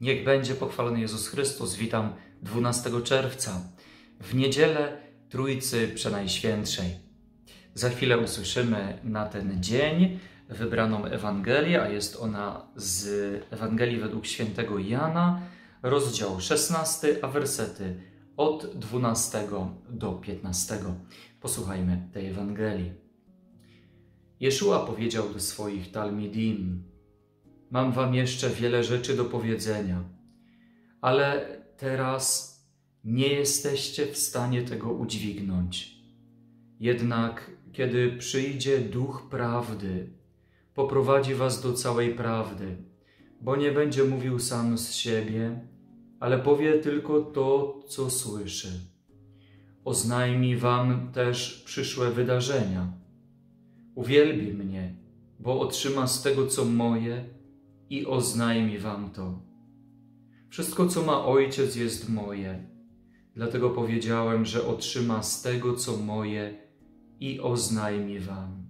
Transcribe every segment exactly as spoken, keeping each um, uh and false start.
Niech będzie pochwalony Jezus Chrystus. Witam dwunastego czerwca, w niedzielę Trójcy Przenajświętszej. Za chwilę usłyszymy na ten dzień wybraną Ewangelię, a jest ona z Ewangelii według świętego Jana, rozdział szesnasty, a wersety od dwunastego do piętnastego. Posłuchajmy tej Ewangelii. Jeszua powiedział do swoich talmidim: mam wam jeszcze wiele rzeczy do powiedzenia, ale teraz nie jesteście w stanie tego udźwignąć. Jednak kiedy przyjdzie Duch Prawdy, poprowadzi was do całej prawdy, bo nie będzie mówił sam z siebie, ale powie tylko to, co słyszy. Oznajmi wam też przyszłe wydarzenia. Uwielbi mnie, bo otrzyma z tego, co moje, i oznajmi wam to. Wszystko, co ma Ojciec, jest moje. Dlatego powiedziałem, że otrzyma z tego, co moje, i oznajmi wam.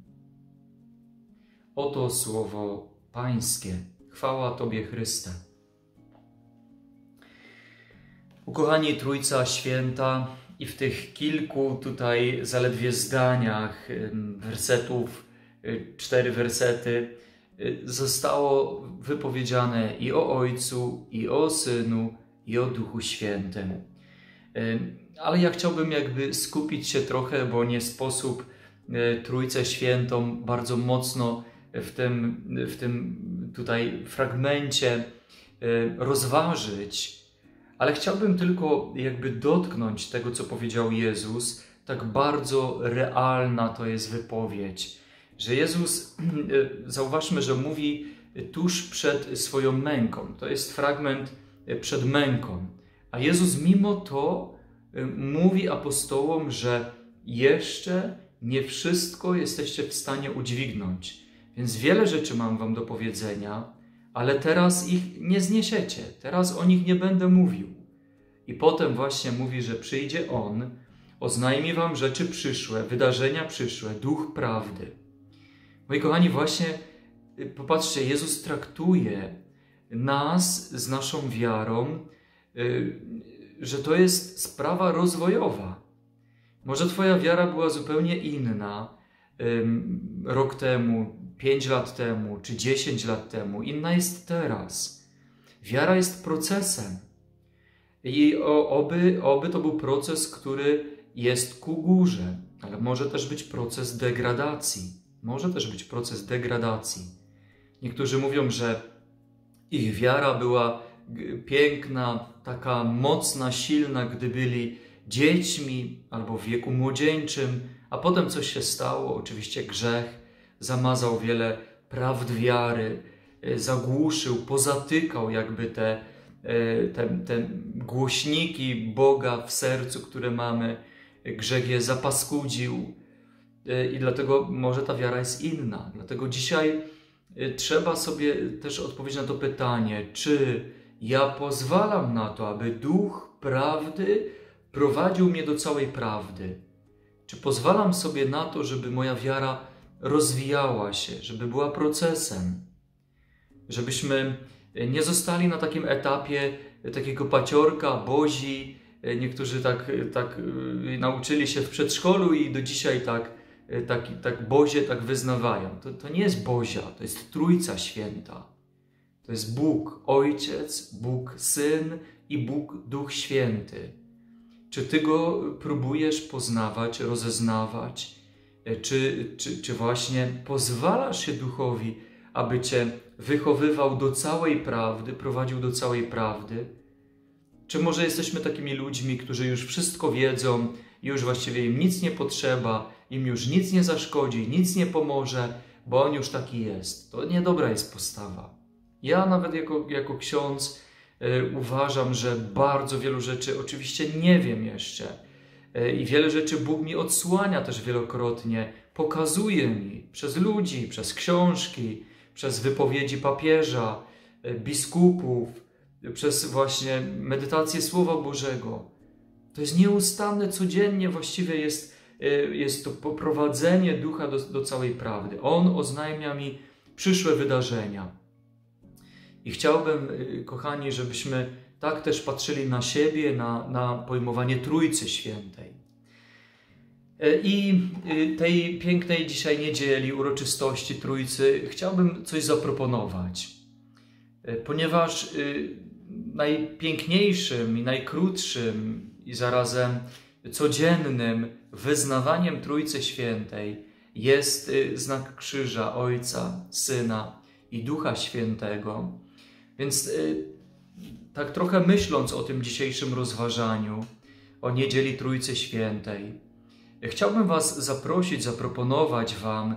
Oto słowo Pańskie. Chwała Tobie, Chryste. Ukochani, Trójca Święta, i w tych kilku tutaj zaledwie zdaniach, wersetów, cztery wersety, zostało wypowiedziane i o Ojcu, i o Synu, i o Duchu Świętym. Ale ja chciałbym jakby skupić się trochę, bo nie sposób Trójcę Świętą bardzo mocno w tym, w tym tutaj fragmencie rozważyć, ale chciałbym tylko jakby dotknąć tego, co powiedział Jezus. Tak bardzo realna to jest wypowiedź, że Jezus, zauważmy, że mówi tuż przed swoją męką. To jest fragment przed męką. A Jezus mimo to mówi apostołom, że jeszcze nie wszystko jesteście w stanie udźwignąć. Więc wiele rzeczy mam wam do powiedzenia, ale teraz ich nie zniesiecie. Teraz o nich nie będę mówił. I potem właśnie mówi, że przyjdzie On, oznajmi wam rzeczy przyszłe, wydarzenia przyszłe, Duch Prawdy. Moi kochani, właśnie popatrzcie, Jezus traktuje nas z naszą wiarą, że to jest sprawa rozwojowa. Może twoja wiara była zupełnie inna rok temu, pięć lat temu, czy dziesięć lat temu. Inna jest teraz. Wiara jest procesem. I oby, oby to był proces, który jest ku górze, ale może też być proces degradacji. Może też być proces degradacji. Niektórzy mówią, że ich wiara była piękna, taka mocna, silna, gdy byli dziećmi albo w wieku młodzieńczym, a potem coś się stało, oczywiście grzech zamazał wiele prawd wiary, zagłuszył, pozatykał jakby te, te, te głośniki Boga w sercu, które mamy. Grzech je zapaskudził i dlatego może ta wiara jest inna. Dlatego dzisiaj trzeba sobie też odpowiedzieć na to pytanie, czy ja pozwalam na to, aby Duch Prawdy prowadził mnie do całej prawdy? Czy pozwalam sobie na to, żeby moja wiara rozwijała się, żeby była procesem? Żebyśmy nie zostali na takim etapie takiego paciorka, bozi. Niektórzy tak, tak nauczyli się w przedszkolu i do dzisiaj tak, tak, tak bozie tak wyznawają. To, to nie jest bozia, to jest Trójca Święta. To jest Bóg Ojciec, Bóg Syn i Bóg Duch Święty. Czy Ty Go próbujesz poznawać, rozeznawać? Czy, czy, czy właśnie pozwalasz się Duchowi, aby Cię wychowywał do całej prawdy, prowadził do całej prawdy? Czy może jesteśmy takimi ludźmi, którzy już wszystko wiedzą, już właściwie im nic nie potrzeba, im już nic nie zaszkodzi, nic nie pomoże, bo On już taki jest? To niedobra jest postawa. Ja nawet jako, jako ksiądz y, uważam, że bardzo wielu rzeczy oczywiście nie wiem jeszcze y, i wiele rzeczy Bóg mi odsłania też wielokrotnie, pokazuje mi przez ludzi, przez książki, przez wypowiedzi papieża, y, biskupów, y, przez właśnie medytację Słowa Bożego. To jest nieustanne, codziennie właściwie jest, y, jest to poprowadzenie Ducha do, do całej prawdy. On oznajmia mi przyszłe wydarzenia. I chciałbym, kochani, żebyśmy tak też patrzyli na siebie, na, na pojmowanie Trójcy Świętej. I tej pięknej dzisiaj niedzieli, uroczystości Trójcy, chciałbym coś zaproponować. Ponieważ najpiękniejszym i najkrótszym i zarazem codziennym wyznawaniem Trójcy Świętej jest znak krzyża Ojca, Syna i Ducha Świętego. Więc tak trochę myśląc o tym dzisiejszym rozważaniu, o niedzieli Trójcy Świętej, chciałbym Was zaprosić, zaproponować Wam,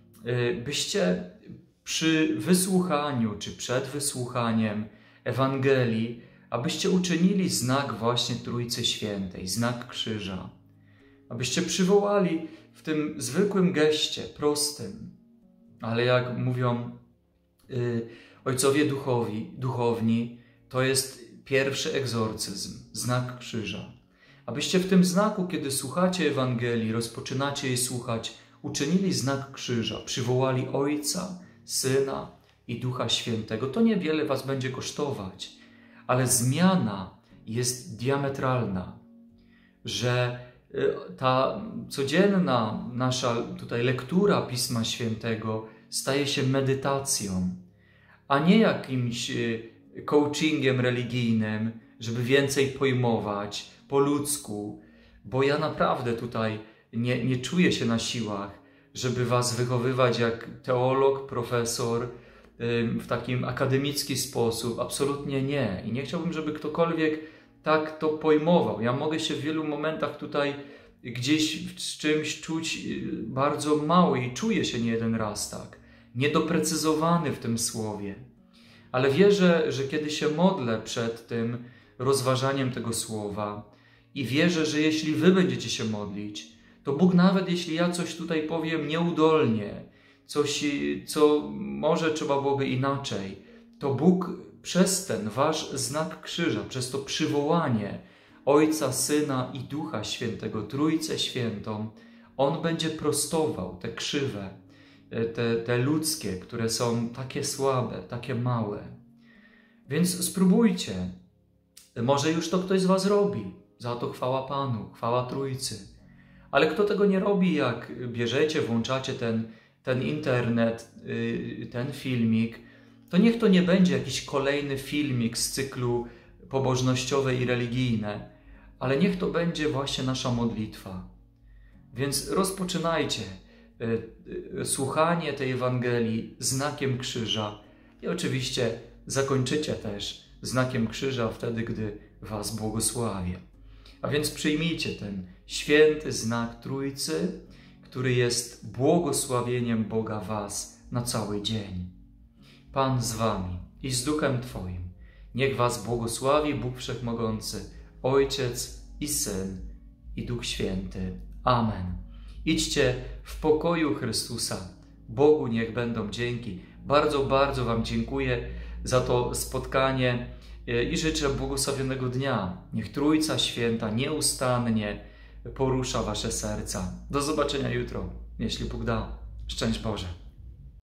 byście przy wysłuchaniu czy przed wysłuchaniem Ewangelii, abyście uczynili znak właśnie Trójcy Świętej, znak krzyża. Abyście przywołali w tym zwykłym geście, prostym, ale jak mówią y, ojcowie duchowi, duchowni, to jest pierwszy egzorcyzm, znak krzyża. Abyście w tym znaku, kiedy słuchacie Ewangelii, rozpoczynacie jej słuchać, uczynili znak krzyża, przywołali Ojca, Syna i Ducha Świętego. To niewiele Was będzie kosztować, ale zmiana jest diametralna, że ta codzienna nasza tutaj lektura Pisma Świętego staje się medytacją, a nie jakimś coachingiem religijnym, żeby więcej pojmować po ludzku, bo ja naprawdę tutaj nie, nie czuję się na siłach, żeby Was wychowywać jak teolog, profesor w takim akademicki sposób. Absolutnie nie. I nie chciałbym, żeby ktokolwiek tak to pojmował. Ja mogę się w wielu momentach tutaj gdzieś z czymś czuć bardzo mały i czuję się nie jeden raz tak. Niedoprecyzowany w tym słowie. Ale wierzę, że kiedy się modlę przed tym rozważaniem tego słowa i wierzę, że jeśli Wy będziecie się modlić, to Bóg, nawet jeśli ja coś tutaj powiem nieudolnie, coś, co może trzeba byłoby inaczej, to Bóg przez ten Wasz znak krzyża, przez to przywołanie Ojca, Syna i Ducha Świętego, Trójcę Świętą, On będzie prostował te krzywe, te, te ludzkie, które są takie słabe, takie małe. Więc spróbujcie. Może już to ktoś z Was robi. Za to chwała Panu, chwała Trójcy. Ale kto tego nie robi, jak bierzecie, włączacie ten, ten internet, ten filmik, to niech to nie będzie jakiś kolejny filmik z cyklu pobożnościowe i religijne, ale niech to będzie właśnie nasza modlitwa. Więc rozpoczynajcie słuchanie tej Ewangelii znakiem krzyża i oczywiście zakończycie też znakiem krzyża wtedy, gdy Was błogosławię. A więc przyjmijcie ten święty znak Trójcy, który jest błogosławieniem Boga Was na cały dzień. Pan z Wami i z Duchem Twoim. Niech Was błogosławi Bóg Wszechmogący, Ojciec i Syn i Duch Święty. Amen. Idźcie w pokoju Chrystusa. Bogu niech będą dzięki. Bardzo, bardzo Wam dziękuję za to spotkanie i życzę błogosławionego dnia. Niech Trójca Święta nieustannie porusza Wasze serca. Do zobaczenia jutro, jeśli Bóg da. Szczęść Boże.